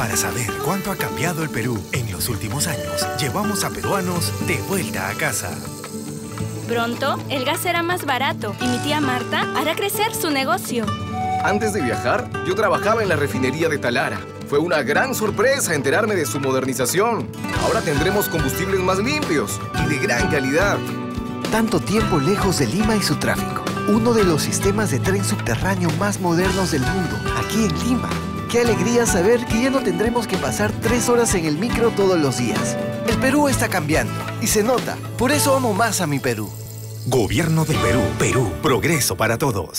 Para saber cuánto ha cambiado el Perú en los últimos años, llevamos a peruanos de vuelta a casa. Pronto, el gas será más barato y mi tía Marta hará crecer su negocio. Antes de viajar, yo trabajaba en la refinería de Talara. Fue una gran sorpresa enterarme de su modernización. Ahora tendremos combustibles más limpios y de gran calidad. Tanto tiempo lejos de Lima y su tráfico. Uno de los sistemas de tren subterráneo más modernos del mundo, aquí en Lima. Qué alegría saber que ya no tendremos que pasar 3 horas en el micro todos los días. El Perú está cambiando y se nota. Por eso amo más a mi Perú. Gobierno del Perú. Perú, progreso para todos.